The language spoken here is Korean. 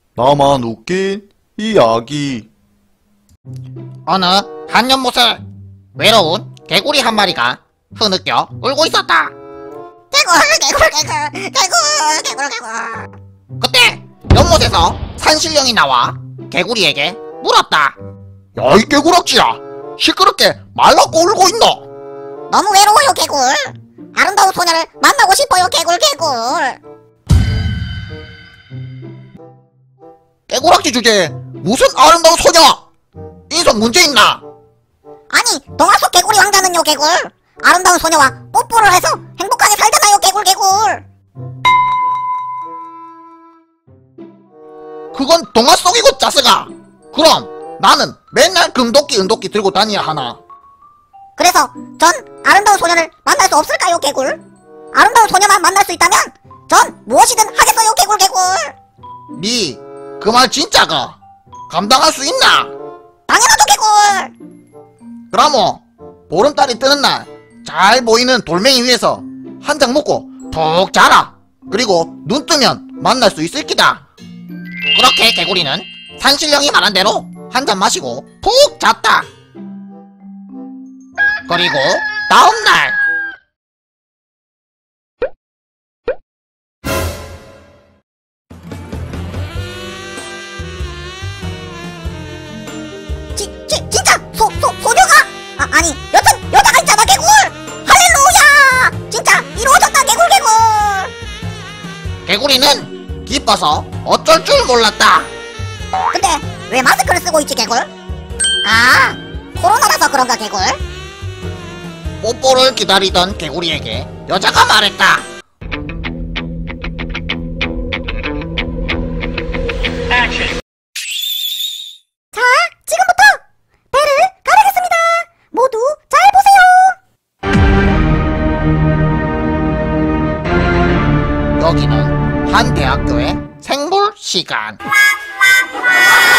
나만 웃긴 이야기. 어느 한 연못을 외로운 개구리 한 마리가 흐느껴 울고 있었다. 개굴. 그때 연못에서 산신령이 나와 개구리에게 물었다. 야, 이 개구락지야, 시끄럽게 말 놓고 울고 있노? 너무 외로워요, 개굴. 아름다운 소녀를 만나고 싶어요, 개굴. 개구락지 주제에 무슨 아름다운 소녀? 인성 문제 있나? 아니, 동화 속 개구리 왕자는요, 개굴. 아름다운 소녀와 뽀뽀를 해서 행복하게 살잖아요, 개굴. 그건 동화 속이고 짜스가. 그럼 나는 맨날 금도끼 은도끼 들고 다녀야 하나? 그래서 전 아름다운 소녀를 만날 수 없을까요, 개굴? 아름다운 소녀만 만날 수 있다면 전 무엇이든 하겠어요, 개굴. 니 그 말 진짜가? 감당할 수 있나? 당연하죠, 개굴. 그라모 보름달이 뜨는 날 잘 보이는 돌멩이 위에서 한 장 먹고 푹 자라. 그리고 눈 뜨면 만날 수 있을 기다. 그렇게 개구리는 산신령이 말한 대로 한 잔 마시고 푹 잤다. 그리고 다음날 진짜 소녀가? 아니, 여튼 여자가 있잖아, 개굴. 할렐루야! 진짜 이루어졌다, 개굴. 개구리는 기뻐서 어쩔 줄 몰랐다. 근데 왜 마스크를 쓰고 있지, 개굴? 아, 코로나라서 그런가, 개굴? 뽀뽀를 기다리던 개구리에게 여자가 말했다. 자, 지금부터 배를 가르겠습니다. 모두 잘 보세요. 여기는 한 대학교의 생물 시간.